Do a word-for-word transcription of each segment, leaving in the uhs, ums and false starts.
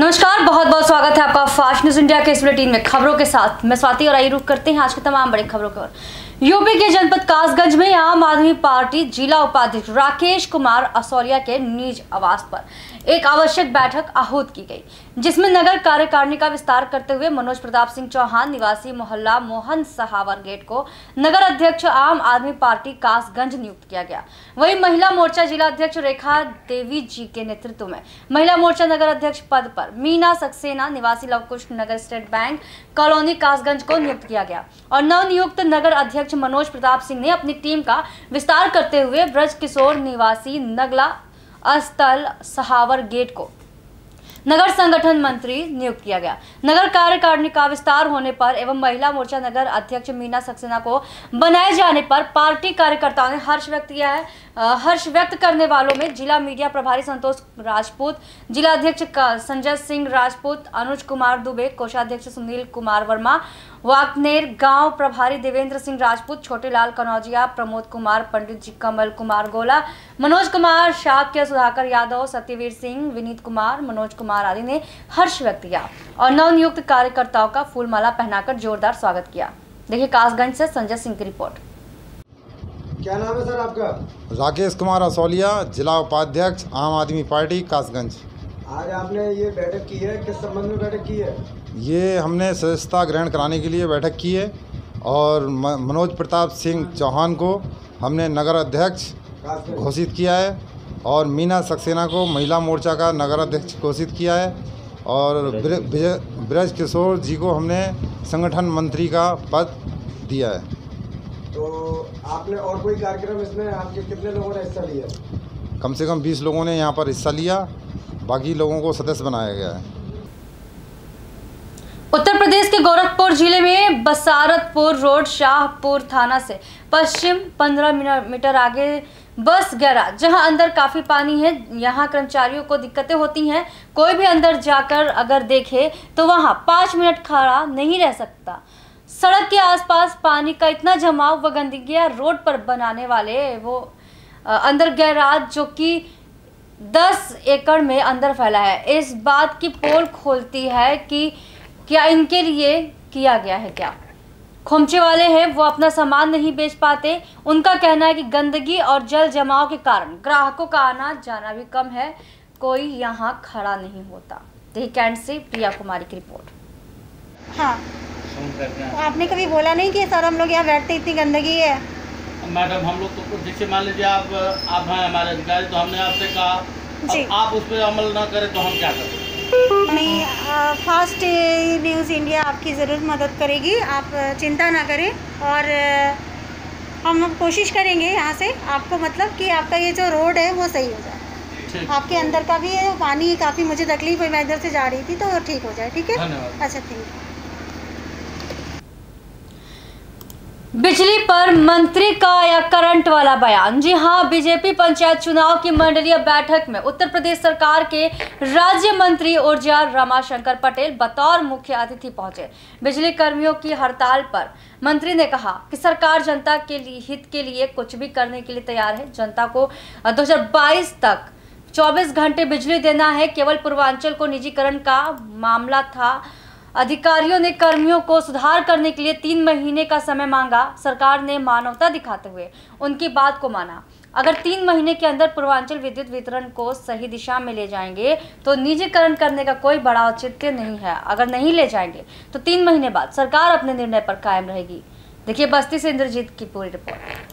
नमस्कार, बहुत बहुत स्वागत है आपका फास्ट न्यूज इंडिया के इस बुलेटिन में खबरों के साथ। मैं स्वाति और आई रुख करते हैं आज की तमाम बड़ी खबरों की ओर। यूपी के जनपद कासगंज में आम आदमी पार्टी जिला उपाध्यक्ष राकेश कुमार असौलिया के निज आवास पर एक आवश्यक बैठक आहूत की गई, जिसमें नगर कार्यकारिणी का विस्तार करते हुए मनोज प्रताप सिंह चौहान निवासी मोहल्ला मोहन सहावर गेट को नगर अध्यक्ष आम आदमी पार्टी कासगंज नियुक्त किया गया। वहीं महिला मोर्चा जिला अध्यक्ष रेखा देवी जी के नेतृत्व में महिला मोर्चा नगर अध्यक्ष पद पर मीना सक्सेना निवासी Lavkush Nagar State Bank Colony Kasganj को नियुक्त किया गया और नवनियुक्त नगर अध्यक्ष मनोज प्रताप सिंह ने अपनी टीम का विस्तार करते हुए ब्रज किशोर निवासी नगला अस्थल सहावर गेट को नगर संगठन मंत्री नियुक्त किया गया। नगर कार्यकारिणी का विस्तार होने पर एवं महिला मोर्चा नगर अध्यक्ष मीना सक्सेना को बनाए जाने पर पार्टी कार्यकर्ताओं ने हर्ष व्यक्त किया है। हर्ष व्यक्त करने वालों में जिला मीडिया प्रभारी संतोष राजपूत, जिला अध्यक्ष संजय सिंह राजपूत, अनुज कुमार दुबे, कोषाध्यक्ष सुनील कुमार वर्मा, वाकनेर गांव प्रभारी देवेंद्र सिंह राजपूत, छोटेलाल कनौजिया, प्रमोद कुमार पंडित जी, कमल कुमार गोला, मनोज कुमार शाक्य, सुधाकर यादव, सत्यवीर सिंह, विनीत कुमार, मनोज कुमार आदि ने हर्ष व्यक्त किया और नवनियुक्त कार्यकर्ताओं का फूलमाला पहनाकर जोरदार स्वागत किया। देखिए कासगंज से संजय सिंह की रिपोर्ट। क्या नाम है सर आपका? राकेश कुमार असौलिया, जिला उपाध्यक्ष आम आदमी पार्टी कासगंज। आज आपने ये बैठक की है, किस संबंध में बैठक की है? ये हमने सदस्यता ग्रहण कराने के लिए बैठक की है और मनोज प्रताप सिंह चौहान को हमने नगर अध्यक्ष घोषित किया है और मीना सक्सेना को महिला मोर्चा का नगर अध्यक्ष घोषित किया है और ब्रज किशोर जी को हमने संगठन मंत्री का पद दिया है। तो आपने और कोई कार्यक्रम इसमें आपके कितने लोगों ने हिस्सा लिया? कम से कम बीस लोगों ने यहाँ पर हिस्सा लिया, बाकी लोगों को सदस्य बनाया गया है। उत्तर प्रदेश के गोरखपुर जिले में बसारतपुर रोड शाहपुर थाना से पश्चिम पंद्रह मीटर आगे बस गैराज, जहां अंदर काफी पानी है, यहां कर्मचारियों को दिक्कतें होती हैं। कोई भी अंदर जाकर अगर देखे तो वहां पाँच मिनट खड़ा नहीं रह सकता। सड़क के आसपास पानी का इतना जमाव व गंदगी रोड पर बनाने वाले वो अंदर गैराज जो कि दस एकड़ में अंदर फैला है, इस बात की पोल खोलती है कि क्या इनके लिए किया गया है। क्या खोमचे वाले हैं वो अपना सामान नहीं बेच पाते। उनका कहना है कि गंदगी और जल जमाव के कारण ग्राहकों का आना जाना भी कम है, कोई यहाँ खड़ा नहीं होता। देखिए कैंट से प्रिया कुमारी की रिपोर्ट। हाँ, तो आपने कभी बोला नहीं कि सर हम लोग यहाँ बैठते इतनी गंदगी है? मैडम हम लोग तो जैसे मान लीजिए आप आप हैं हमारे अधिकारी, तो हमने आपसे कहा जी, आप उस पर अमल ना करें तो हम क्या करें? नहीं, फास्ट न्यूज़ इंडिया आपकी ज़रूर मदद करेगी, आप चिंता ना करें और हम कोशिश करेंगे यहाँ से आपको मतलब कि आपका ये जो रोड है वो सही हो जाए। आपके अंदर का भी है पानी, काफ़ी मुझे तकलीफ हुई, मैं इधर से जा रही थी, तो ठीक हो जाए। ठीक है, अच्छा थैंक यू। बिजली पर मंत्री का या करंट वाला बयान। जी हां, बीजेपी पंचायत चुनाव की मंडलीय बैठक में उत्तर प्रदेश सरकार के राज्य मंत्री ऊर्जा रमाशंकर पटेल बतौर मुख्य अतिथि पहुंचे। बिजली कर्मियों की हड़ताल पर मंत्री ने कहा कि सरकार जनता के लिए हित के लिए कुछ भी करने के लिए तैयार है। जनता को दो हजार बाईस तक चौबीस घंटे बिजली देना है। केवल पूर्वांचल को निजीकरण का मामला था। अधिकारियों ने कर्मियों को सुधार करने के लिए तीन महीने का समय मांगा। सरकार ने मानवता दिखाते हुए उनकी बात को माना। अगर तीन महीने के अंदर पूर्वांचल विद्युत वितरण को सही दिशा में ले जाएंगे तो निजीकरण करने का कोई बड़ा औचित्य नहीं है। अगर नहीं ले जाएंगे तो तीन महीने बाद सरकार अपने निर्णय पर कायम रहेगी। देखिए बस्ती से इंद्रजीत की पूरी रिपोर्ट।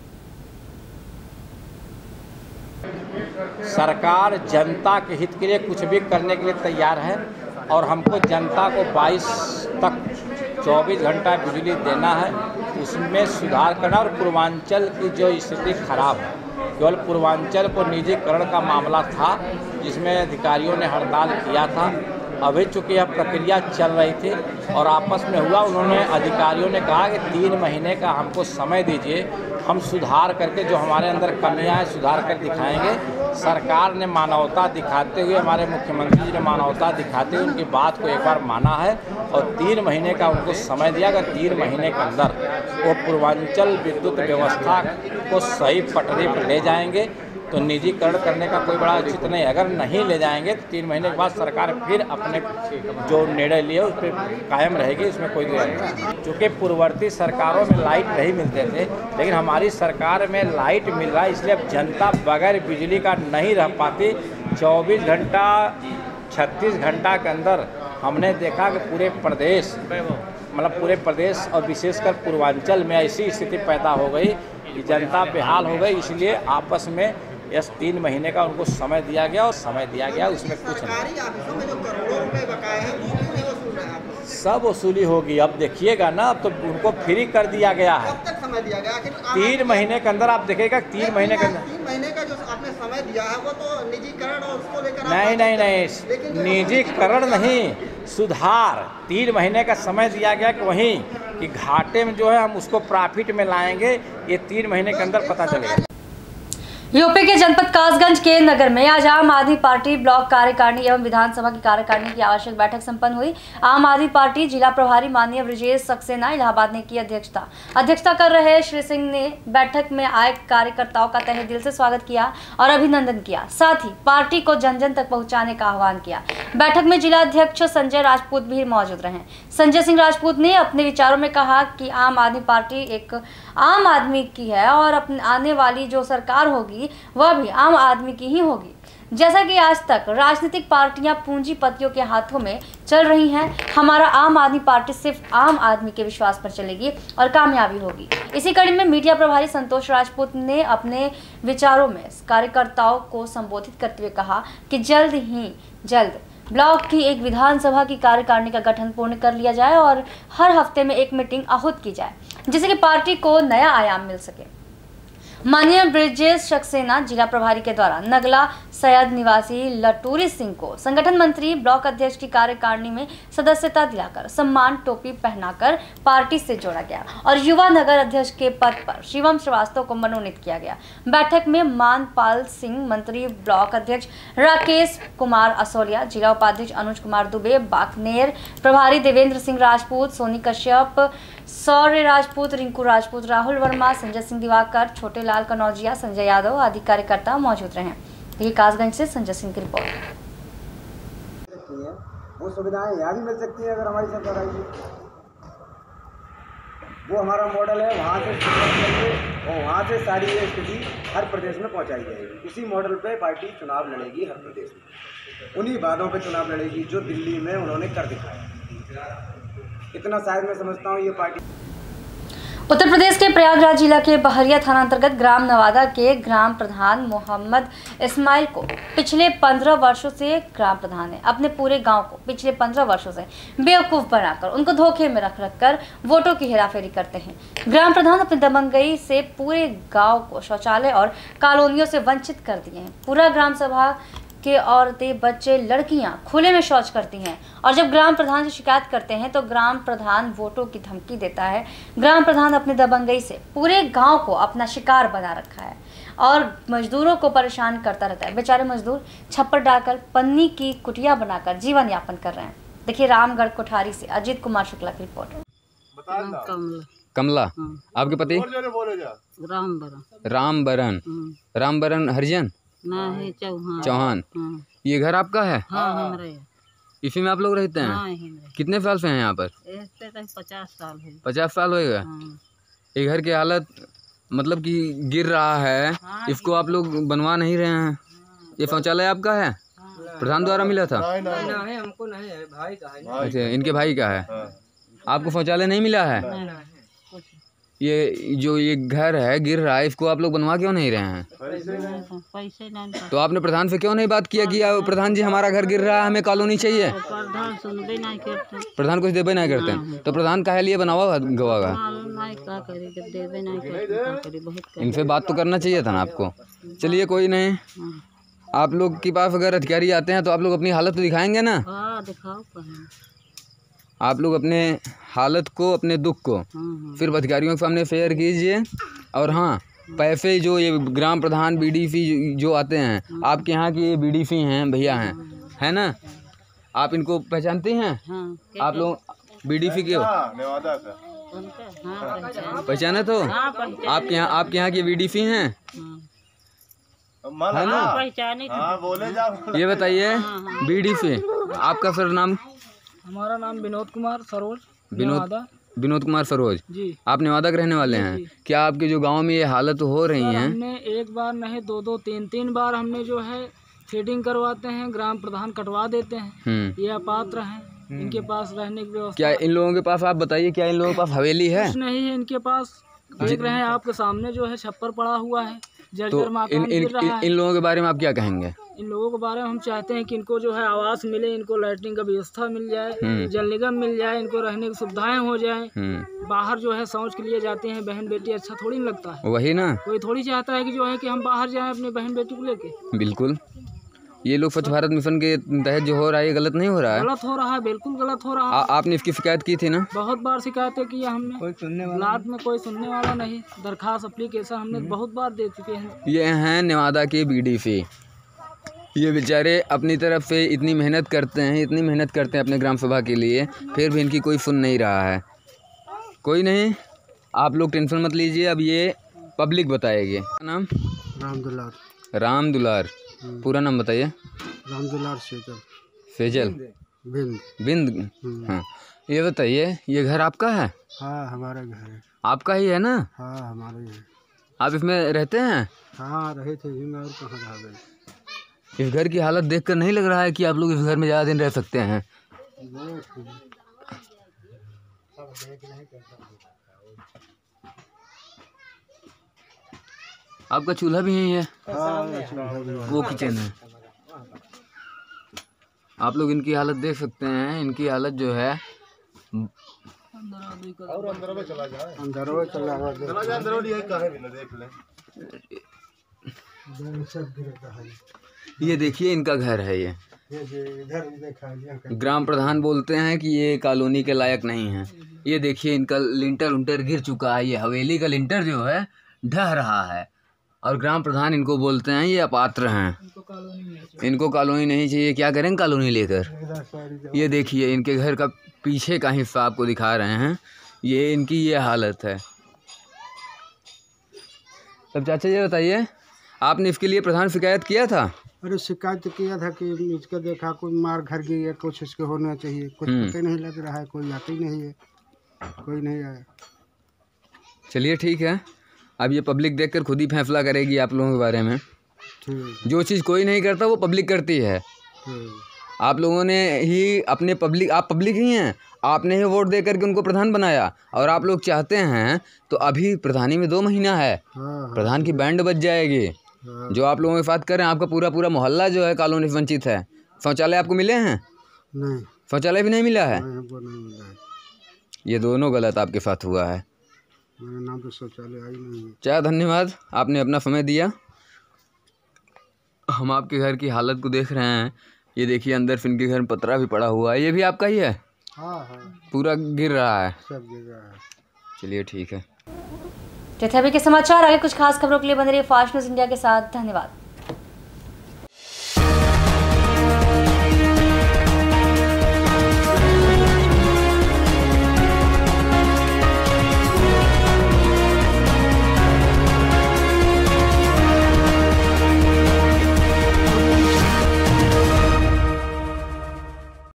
सरकार जनता के हित के लिए कुछ भी करने के लिए तैयार है और हमको जनता को बाईस तक चौबीस घंटा बिजली देना है, उसमें सुधार करना। और पूर्वांचल की जो स्थिति खराब है, केवल पूर्वांचल को निजीकरण का मामला था जिसमें अधिकारियों ने हड़ताल किया था। अभी चूँकि यह प्रक्रिया चल रही थी और आपस में हुआ, उन्होंने अधिकारियों ने कहा कि तीन महीने का हमको समय दीजिए, हम सुधार करके जो हमारे अंदर कमियां हैं सुधार कर दिखाएंगे। सरकार ने मानवता दिखाते हुए, हमारे मुख्यमंत्री जी ने मानवता दिखाते हुए उनकी बात को एक बार माना है और तीन महीने का उनको समय दिया। अगर तीन महीने के अंदर वो पूर्वांचल विद्युत व्यवस्था को सही पटरी पर ले जाएंगे तो निजीकरण करने का कोई बड़ा उचित नहीं। अगर नहीं ले जाएंगे तो तीन महीने के बाद सरकार फिर अपने जो निर्णय लिए उस पर कायम रहेगी, इसमें कोई नहीं। चूँकि पूर्ववर्ती सरकारों में लाइट नहीं मिलते थे, लेकिन हमारी सरकार में लाइट मिल रहा है, इसलिए अब जनता बगैर बिजली का नहीं रह पाती। चौबीस घंटा छत्तीस घंटा के अंदर हमने देखा कि पूरे प्रदेश मतलब पूरे प्रदेश और विशेषकर पूर्वांचल में ऐसी स्थिति पैदा हो गई कि जनता बेहाल हो गई। इसलिए आपस में इस तीन महीने का उनको समय दिया गया और समय दिया गया, उसमें कुछ नहीं, सब वसूली होगी। अब देखिएगा ना, अब तो उनको फ्री कर दिया गया है। कब तक समय दिया गया? तीन महीने के अंदर आप देखिएगा, तीन महीने के अंदर। तीन महीने का जो आपने समय दिया है वो तो निजीकरण और उसको लेकर नहीं नहीं नहीं, निजीकरण नहीं, सुधार। तीन महीने का समय दिया गया कि वहीं कि घाटे में जो है हम उसको प्रॉफिट में लाएंगे, ये तीन महीने के अंदर पता चलेगा। यूपी के जनपद कासगंज के नगर में आज आम आदमी पार्टी ब्लॉक कार्यकारिणी एवं विधानसभा की कार्यकारिणी की आवश्यक बैठक संपन्न हुई। आम आदमी पार्टी जिला प्रभारी माननीय ब्रजेश सक्सेना इलाहाबाद ने की अध्यक्षता अध्यक्षता कर रहे श्री सिंह ने बैठक में आए कार्यकर्ताओं का तहे दिल से स्वागत किया और अभिनंदन किया, साथ ही पार्टी को जन जन तक पहुँचाने का आह्वान किया। बैठक में जिला अध्यक्ष संजय राजपूत भी मौजूद रहे। संजय सिंह राजपूत ने अपने विचारों में कहा कि आम आदमी पार्टी एक आम आदमी की है और अपने आने वाली जो सरकार होगी वह भी आम आदमी की ही होगी। जैसा कि आज तक राजनीतिक पार्टियां पूंजीपतियों के हाथों में चल रही हैं, हमारा आम आदमी पार्टी सिर्फ आम आदमी के विश्वास पर चलेगी और कामयाबी होगी। इसी कड़ी में मीडिया प्रभारी संतोष राजपूत ने अपने विचारों में कार्यकर्ताओं को संबोधित करते हुए कहा कि जल्द ही जल्द ब्लॉक की एक विधानसभा की कार्यकारिणी का गठन पूर्ण कर लिया जाए और हर हफ्ते में एक मीटिंग आहूत की जाए, जिससे कि पार्टी को नया आयाम मिल सके। माननीय ब्रजेश सक्सेना जिला प्रभारी के द्वारा नगला सैयद निवासी लटूरी सिंह को संगठन मंत्री ब्लॉक अध्यक्ष की कार्यकारिणी में सदस्यता दिलाकर सम्मान टोपी पहनाकर पार्टी से जोड़ा गया और युवा नगर अध्यक्ष के पद पर शिवम श्रीवास्तव को मनोनीत किया गया। बैठक में मानपाल सिंह, मंत्री ब्लॉक अध्यक्ष राकेश कुमार असोलिया, जिला उपाध्यक्ष अनुज कुमार दुबे, बाकनेर प्रभारी देवेंद्र सिंह राजपूत, सोनी कश्यप, सौर्य राजपूत, रिंकू राजपूत, राहुल वर्मा, संजय सिंह दिवाकर, छोटे लाल कनौजिया, संजय यादव आदि कार्यकर्ता मौजूद रहे। ये कासगंज से संजय सिंह की रिपोर्ट। वो सुविधाएं यहाँ भी मिल सकती हैं अगर हमारी सरकार आएगी। वो हमारा मॉडल है, वहाँ से और वहाँ से सारी ये स्थिति हर प्रदेश में पहुँचाई जाएगी। उसी मॉडल पे पार्टी चुनाव लड़ेगी हर प्रदेश में, उन्हीं वादों पे चुनाव लड़ेगी जो दिल्ली में उन्होंने कर दिखाया। इतना शायद मैं समझता हूँ ये पार्टी। उत्तर प्रदेश के प्रयागराज जिला के बहरिया थाना अंतर्गत ग्राम नवादा के ग्राम प्रधान मोहम्मद इस्माइल को पिछले पंद्रह वर्षों से ग्राम प्रधान ने अपने पूरे गांव को पिछले पंद्रह वर्षों से बेवकूफ़ बनाकर उनको धोखे में रख रख कर वोटों की हेराफेरी करते हैं। ग्राम प्रधान अपनी दबंगई से पूरे गाँव को शौचालय और कॉलोनियों से वंचित कर दिए हैं। पूरा ग्राम सभा के औरतें, बच्चे, लड़कियां खुले में शौच करती हैं और जब ग्राम प्रधान से शिकायत करते हैं तो ग्राम प्रधान वोटों की धमकी देता है। ग्राम प्रधान अपनी दबंगई से पूरे गांव को अपना शिकार बना रखा है और मजदूरों को परेशान करता रहता है। बेचारे मजदूर छप्पर डालकर पन्नी की कुटिया बनाकर जीवन यापन कर रहे हैं। देखिए रामगढ़ कोठारी से अजीत कुमार शुक्ला की रिपोर्ट। कमला, आपके पति? रामबरन। रामबरन। रामबरन हरिजन? नहीं, चौहान। चौहान। ये घर आपका है? हाँ, हमारे। इसी में आप लोग रहते हैं? हाँ, कितने साल से हैं यहाँ पर? पचास साल है। पचास साल होएगा। हाँ। ये घर की हालत मतलब कि गिर रहा है। हाँ, इसको आप लोग बनवा नहीं रहे हैं। हाँ। ये शौचालय आपका है? हाँ। प्रधान द्वारा मिला था? नहीं, नहीं, नहीं, हमको नहीं है, भाई का है। अच्छा, इनके भाई का है। हाँ। आपको शौचालय नहीं मिला है? नहीं। ये जो ये घर है गिर रहा है, इसको आप लोग बनवा क्यों नहीं रहे हैं? पैसे नहीं। तो आपने प्रधान से क्यों नहीं बात किया कि प्रधान जी हमारा घर गिर रहा है, हमें कॉलोनी चाहिए? प्रधान सुनबे नहीं करते। प्रधान कुछ देवे नहीं करते हैं। तो प्रधान काहे लिए बनावा गवागा? इनसे बात तो करना चाहिए था ना आपको। चलिए कोई नहीं, आप लोग के पास अगर अधिकारी आते हैं तो आप लोग अपनी हालत तो दिखाएंगे ना? दिखाओ। आप लोग अपने हालत को, अपने दुख को फिर अधिकारियों के सामने शेयर कीजिए। और हाँ, पैसे जो ये ग्राम प्रधान बीडीसी जो आते हैं, आपके यहाँ की ये बीडीसी हैं, भैया हैं, है ना? आप इनको पहचानते हैं? हाँ, आप लोग बीडीसी के हो? पहचाने तो? आपके यहाँ आपके यहाँ के बीडीसी हैं? है ना? पहचानी थी। ये बताइए बीडीसी, आपका सर नाम? हमारा नाम विनोद कुमार सरोज। विनोद विनोद कुमार सरोज जी। आप नेवादा के रहने वाले हैं? क्या आपके जो गांव में ये हालत हो रही हैं? हमने एक बार नहीं दो दो तीन तीन बार हमने जो है फीडिंग करवाते हैं, ग्राम प्रधान कटवा देते हैं। ये अपात्र हैं, इनके पास रहने की व्यवस्था। क्या इन लोगों के पास, आप बताइए, क्या इन लोगों के पास हवेली है? कुछ नहीं है इनके पास। देख रहे हैं आपके सामने जो है छप्पर पड़ा हुआ है, जर्जर मकान इन, इन, गिर रहा है। इन लोगों के बारे में आप क्या कहेंगे? इन लोगों के बारे में हम चाहते हैं कि इनको जो है आवास मिले, इनको लैट्रिन का व्यवस्था मिल जाए, जल निगम मिल जाए, इनको रहने की सुविधाएं हो जाए। बाहर जो है शौच के लिए जाते हैं बहन बेटी, अच्छा थोड़ी न लगता है। वही ना, कोई थोड़ी चाहता है कि जो है कि हम बाहर जाएं अपनी बहन बेटी को लेके। बिल्कुल। ये लोग स्वच्छ भारत मिशन के तहत जो हो रहा है ये गलत नहीं हो रहा है? गलत हो रहा है, बिल्कुल गलत हो रहा है। आ, आपने इसकी शिकायत की थी ना? बहुत बार शिकायतें की हमने, कोई सुनने वाला ब्लॉक में कोई सुनने वाला नहीं। दरखास्त एप्लीकेशन हमने बहुत बार दे चुके हैं। ये हैं नेवादा के बीडीसी। ये बेचारे अपनी तरफ से इतनी मेहनत करते हैं, इतनी मेहनत करते हैं अपने ग्राम सभा के लिए, फिर भी इनकी कोई सुन नहीं रहा है। कोई नहीं, आप लोग टेंशन मत लीजिए, अब ये पब्लिक बताएगी। नाम? राम दुलार। राम दुलार, पूरा नाम बताइए। राम दुलार सेजल। सेजल बिंद बिंद हाँ, ये बताइए, ये घर आपका है? हाँ हमारा घर है। आपका ही है ना? हाँ हमारा ही है। आप इसमें रहते हैं? हाँ रहे थे जी, मैं और कहाँ रह गए। इस घर की हालत देखकर नहीं लग रहा है कि आप लोग इस घर में ज़्यादा दिन रह सकते हैं? आपका चूल्हा भी यही है? हाँ, वो किचन है। आप लोग इनकी हालत देख सकते हैं, इनकी हालत जो है और अंदर में चला जाए, अंदर में चला जाए, चला जाए अंदर में कहाँ है देख ले। ये देखिए इनका घर है। ये इधर देखा, ग्राम प्रधान बोलते हैं कि ये कॉलोनी के लायक नहीं है। ये देखिए इनका लिंटर उंटर गिर चुका है, ये हवेली का लिंटर जो है ढह रहा है, और ग्राम प्रधान इनको बोलते हैं ये अपात्र हैं, इनको कॉलोनी नहीं चाहिए। क्या करेंगे कॉलोनी लेकर? ये देखिए इनके घर का पीछे का हिस्सा आपको दिखा रहे हैं, ये इनकी ये हालत है। तब चाचा ये बताइए, आपने इसके लिए प्रधान शिकायत किया था? अरे शिकायत किया था कि इसका देखा कोई मार घर गई है, कुछ इसके होना चाहिए, कुछ पता नहीं लग रहा है, कोई आते ही नहीं है, कोई नहीं आया। चलिए ठीक है, अब ये पब्लिक देखकर खुद ही फैसला करेगी आप लोगों के बारे में। जो चीज़ कोई नहीं करता वो पब्लिक करती है। आप लोगों ने ही अपने पब्लिक, आप पब्लिक ही हैं, आपने ही वोट दे करके उनको प्रधान बनाया, और आप लोग चाहते हैं तो अभी प्रधानी में दो महीना है, प्रधान की बैंड बज जाएगी। जो आप लोगों के साथ कर रहे हैं, आपका पूरा पूरा मोहल्ला जो है कॉलोनी से वंचित है। शौचालय आपको मिले हैं? नहीं, शौचालय भी नहीं मिला है। नहीं, वो नहीं मिला है। ये दोनों गलत आपके साथ हुआ है। मेरा नाम तो शौचालय आई नहीं है। चाहे धन्यवाद, आपने अपना समय दिया। हम आपके घर की हालत को देख रहे हैं। ये देखिए अंदर फिर इनके घर में पतरा भी पड़ा हुआ है, ये भी आपका ही है? हाँ हाँ, पूरा गिर रहा है, सब गिर रहा है। चलिए ठीक है। जैसे अभी के समाचार, आगे कुछ खास खबरों के लिए बने रहिए फास्ट न्यूज़ इंडिया के साथ। धन्यवाद।